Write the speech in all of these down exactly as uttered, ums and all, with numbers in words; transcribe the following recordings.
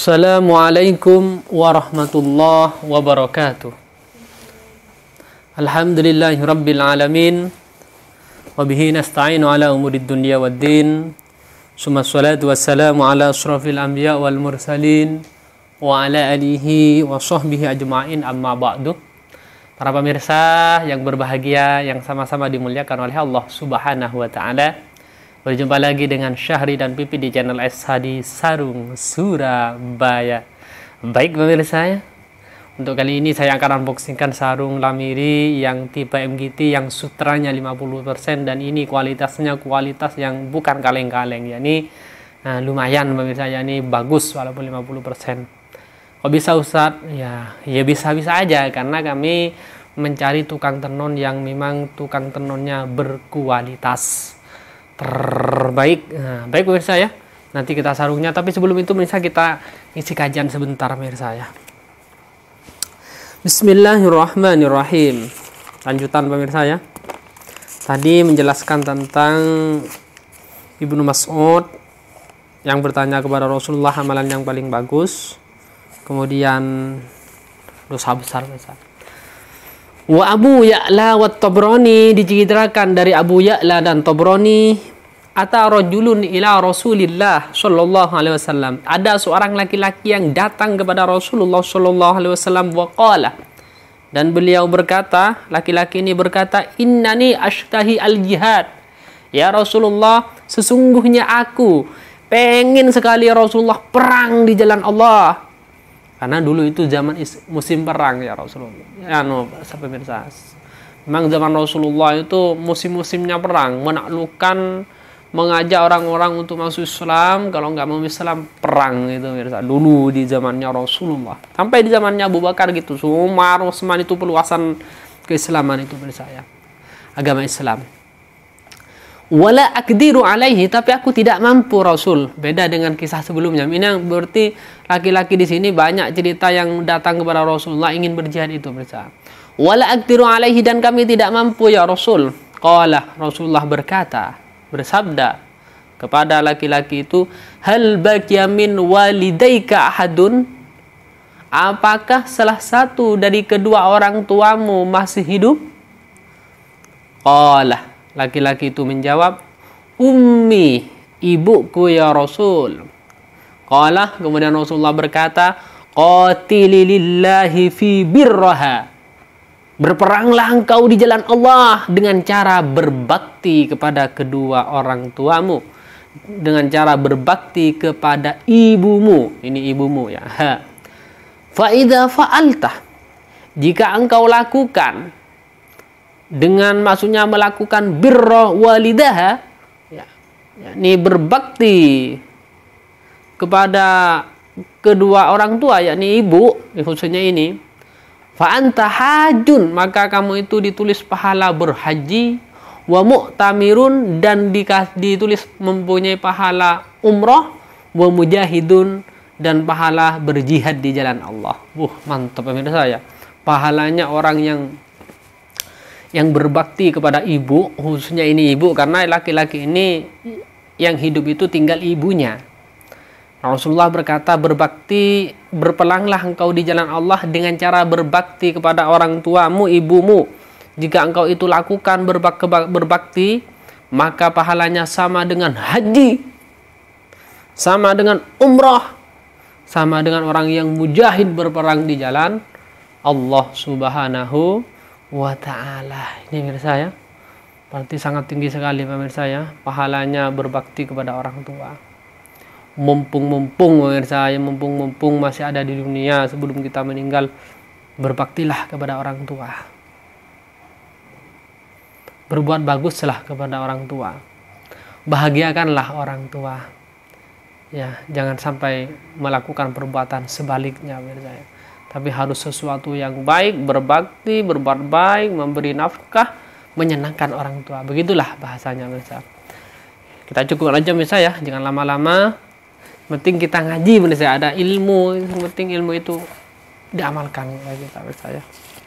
Assalamualaikum warahmatullahi wabarakatuh. Alhamdulillahi rabbil alamin. Wabihi nasta'inu ala umurid dunya waddin. Summa salatu wassalamu ala asrafil anbiya wal mursalin wa ala alihi wa sahbihi ajma'in, amma ba'du. Para pemirsa yang berbahagia, yang sama-sama dimuliakan oleh Allah Subhanahu wa ta'ala, berjumpa lagi dengan Syahri dan Pipi di channel S Hadi Sarung Surabaya. Baik pemirsa ya, untuk kali ini saya akan unboxingkan sarung Lamiri yang tipe M G T yang sutranya lima puluh persen, dan ini kualitasnya kualitas yang bukan kaleng-kaleng ya. Ini nah, lumayan pemirsa ya, ini bagus walaupun lima puluh persen. Kok bisa Ustadz? Ya, ya bisa-bisa aja, karena kami mencari tukang tenun yang memang tukang tenunnya berkualitas terbaik. Nah, baik pemirsa ya, nanti kita sarungnya, tapi sebelum itu pemirsa kita isi kajian sebentar pemirsa ya. Bismillahirrahmanirrahim. Lanjutan pemirsa ya, tadi menjelaskan tentang Ibnu Mas'ud yang bertanya kepada Rasulullah amalan yang paling bagus, kemudian dosa besar pemirsa. Wa Abu Ya'la wa Tabrani, diceritakan dari Abu Ya'la dan Tabrani, ata rajulun ila Rasulillah sallallahu alaihi wasallam, ada seorang laki-laki yang datang kepada Rasulullah sallallahu alaihi wasallam, wa qala, dan beliau berkata, laki-laki ini berkata, innani ashtahi al-jihad, ya Rasulullah, sesungguhnya aku pengen sekali Rasulullah perang di jalan Allah. Karena dulu itu zaman musim perang ya Rasulullah. Ya no, pemirsa. Memang zaman Rasulullah itu musim-musimnya perang, menaklukkan, mengajak orang-orang untuk masuk Islam. Kalau nggak mau Islam, perang itu pemirsa. Dulu di zamannya Rasulullah. Sampai di zamannya Abu Bakar gitu. Umar, Utsman, itu peluasan keislaman itu pemirsa ya. Agama Islam. Wala akdiru alaihi, tapi aku tidak mampu Rasul. Beda dengan kisah sebelumnya. Ini berarti laki-laki di sini banyak cerita yang datang kepada Rasulullah ingin berjihad itu pemirsa. Wala akdiru alaihi, dan kami tidak mampu ya Rasul. Qala, Rasulullah berkata, bersabda kepada laki-laki itu, hal baqiya min walidaika ahadun, apakah salah satu dari kedua orang tuamu masih hidup? Qala, laki-laki itu menjawab, ummi, ibuku ya Rasul. Qala, kemudian Rasulullah berkata, qatili lillahi fi birraha, berperanglah engkau di jalan Allah dengan cara berbakti kepada kedua orang tuamu, dengan cara berbakti kepada ibumu. Ini ibumu ya. Fa idza fa'alta, jika engkau lakukan, dengan maksudnya melakukan birra walidaha ya, yakni berbakti kepada kedua orang tua, yakni ibu khususnya ini, fa anta hajun, maka kamu itu ditulis pahala berhaji, wa mu'tamirun, dan ditulis mempunyai pahala umroh, wa mujahidun, dan pahala berjihad di jalan Allah. Wuh, mantap pemirsa ya. Pahalanya orang yang yang berbakti kepada ibu, khususnya ini ibu, karena laki-laki ini yang hidup itu tinggal ibunya. Rasulullah berkata, berbakti, berpelanglah engkau di jalan Allah dengan cara berbakti kepada orang tuamu, ibumu. Jika engkau itu lakukan berbak berbakti, maka pahalanya sama dengan haji, sama dengan umrah, sama dengan orang yang mujahid berperang di jalan Allah Subhanahu wa ta'ala. Ini pemirsa ya, berarti sangat tinggi sekali pemirsa ya, pahalanya berbakti kepada orang tua. Mumpung-mumpung pemirsa ya, mumpung-mumpung masih ada di dunia sebelum kita meninggal, berbaktilah kepada orang tua, berbuat baguslah kepada orang tua, bahagiakanlah orang tua ya. Jangan sampai melakukan perbuatan sebaliknya pemirsa ya, tapi harus sesuatu yang baik, berbakti, berbuat baik, memberi nafkah, menyenangkan orang tua. Begitulah bahasanya pemirsa. Kita cukup aja pemirsa ya, jangan lama-lama. Penting kita ngaji pemirsa, ada ilmu, yang penting ilmu itu diamalkan lagi pemirsa ya.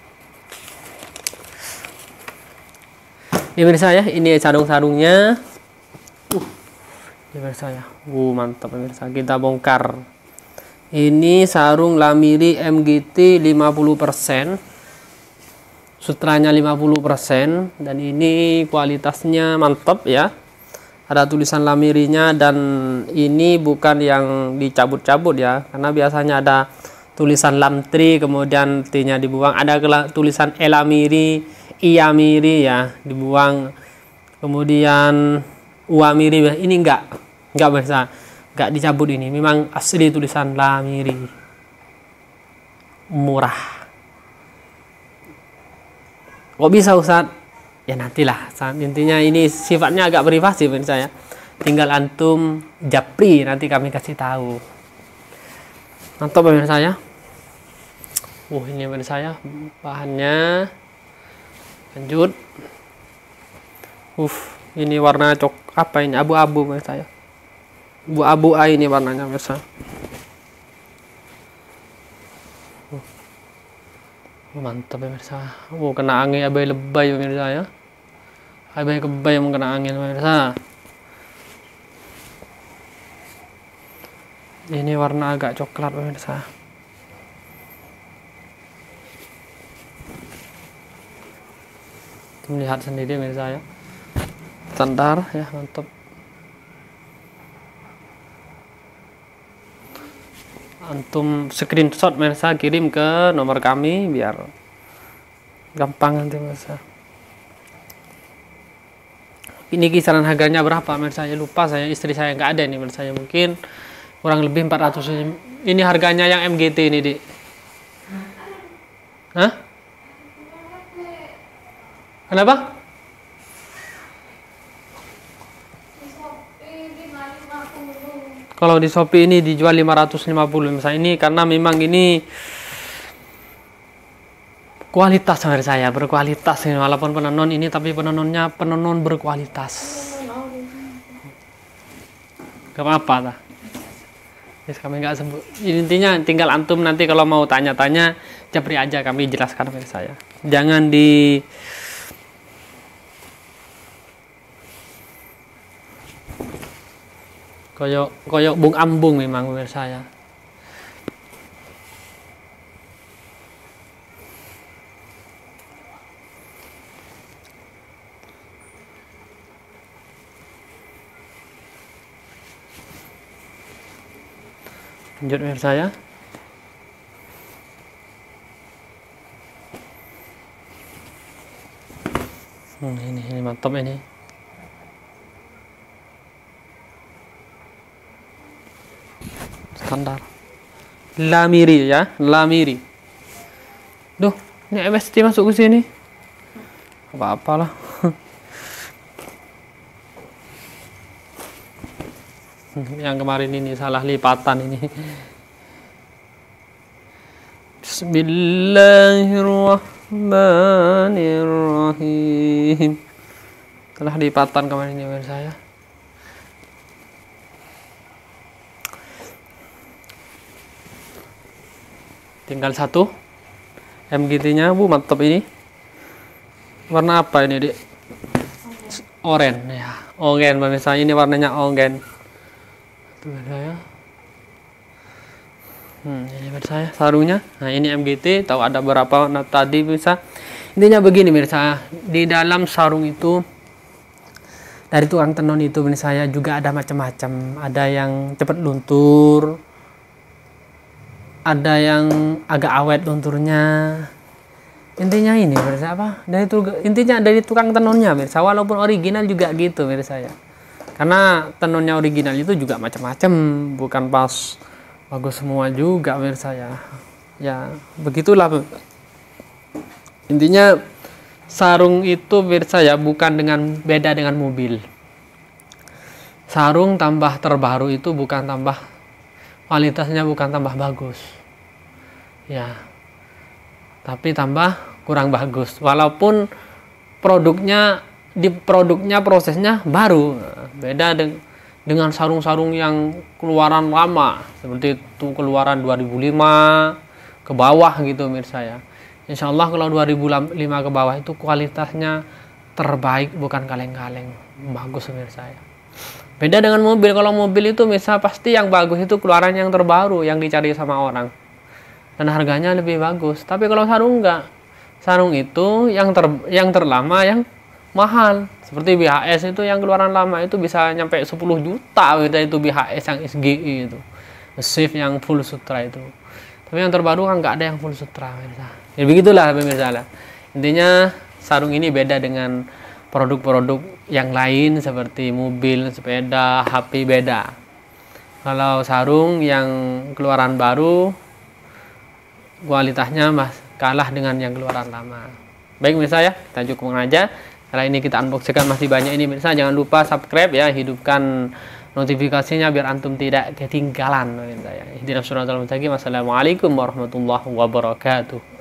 Ini pemirsa ya, ini sarung-sarungnya. Uh, ini pemirsa ya. Uh, mantap pemirsa. Kita bongkar Ini sarung Lamiri M G T lima puluh persen, sutranya lima puluh persen, dan ini kualitasnya mantap ya. Ada tulisan Lamirinya, dan ini bukan yang dicabut-cabut ya, karena biasanya ada tulisan Lamtri kemudian T-nya dibuang, ada tulisan Elamiri, Iamiri ya dibuang, kemudian Uamiri. Ini enggak enggak bisa, enggak dicabut, ini memang asli tulisan Lamiri, murah. Kok bisa Ustadz? Ya nantilah, intinya ini sifatnya agak privasi menurut saya, tinggal antum japri, nanti kami kasih tahu. Mantap menurut saya. Uh ini menurut saya bahannya. Lanjut. Uh ini warna cok apa ini, abu-abu menurut saya, abu-abu A ini warnanya biasa. uh. Oh, mantap ya pemirsa. Oh kena angin abai lebay pemirsa ya, abai kebay yang kena angin pemirsa. Ini warna agak coklat pemirsa. Melihat sendiri pemirsa ya, standar ya, mantap. Antum screenshot pemirsa, kirim ke nomor kami biar gampang nanti pemirsa. Ini kisaran harganya berapa pemirsa? Saya lupa, saya istri saya nggak ada ini pemirsa, mungkin kurang lebih empat ratus. Ini harganya yang M G T ini, Dik. Hah? Kenapa? Kalau di Shopee ini dijual lima ratus lima puluh misalnya ini, karena memang ini kualitas menurut saya, berkualitas ini, walaupun penenun ini tapi penenunnya penenun berkualitas. Gak apa-apa lah. Yes, kami nggak sebut. Intinya tinggal antum nanti kalau mau tanya-tanya japri aja, kami jelaskan menurut saya. Jangan di koyok koyok bung ambung memang menurut saya. Lanjut menurut saya. Hmm, ini ini mantap ini. Standar Lamiri ya, Lamiri. Duh, ini M S T masuk ke sini. Apa-apalah. Yang kemarin ini salah lipatan ini. Bismillahirrahmanirrahim. Salah lipatan kemarin ini menurut saya. Tinggal satu M G T-nya, Bu, mantap ini. Warna apa ini, Dik? Oranye ya. Oranye pemirsa, ini warnanya oranye. Tuh saya. Hmm, ini pemirsa sarungnya. Nah, ini M G T, tahu ada berapa nah, tadi bisa. Intinya begini pemirsa, di dalam sarung itu dari tukang tenun itu pemirsa saya juga ada macam-macam. Ada yang cepat luntur, ada yang agak awet lunturnya. Intinya ini pemirsa apa? Dari itu intinya dari tukang tenunnya pemirsa, walaupun original juga gitu pemirsa ya. Karena tenunnya original itu juga macam-macam, bukan pas bagus semua juga pemirsa ya. Ya, begitulah. Intinya sarung itu pemirsa ya bukan dengan beda dengan mobil. Sarung tambah terbaru itu bukan tambah kualitasnya, bukan tambah bagus. Ya. Tapi tambah kurang bagus. Walaupun produknya di produknya prosesnya baru. Beda de dengan sarung-sarung yang keluaran lama seperti itu, keluaran dua ribu lima ke bawah gitu pemirsa ya. Insya Allah kalau dua ribu lima ke bawah itu kualitasnya terbaik, bukan kaleng-kaleng, bagus pemirsa ya. Beda dengan mobil. Kalau mobil itu misal pasti yang bagus itu keluaran yang terbaru yang dicari sama orang. Dan harganya lebih bagus. Tapi kalau sarung enggak. Sarung itu yang ter yang terlama yang mahal. Seperti B H S itu yang keluaran lama itu bisa nyampe sepuluh juta gitu, itu B H S yang S G I itu. Shift yang full sutra itu. Tapi yang terbaru kan nggak ada yang full sutra. Ya begitulah pemirsa. Intinya sarung ini beda dengan produk-produk yang lain seperti mobil, sepeda, H P beda. Kalau sarung yang keluaran baru kualitasnya mas kalah dengan yang keluaran lama. Baik pemirsa ya, kita cukupkan aja. Setelah ini kita unboxingkan masih banyak ini pemirsa. Jangan lupa subscribe ya, hidupkan notifikasinya biar antum tidak ketinggalan pemirsa ya. Ihdinas siratal mustaqim. Wassalamualaikum warahmatullahi wabarakatuh.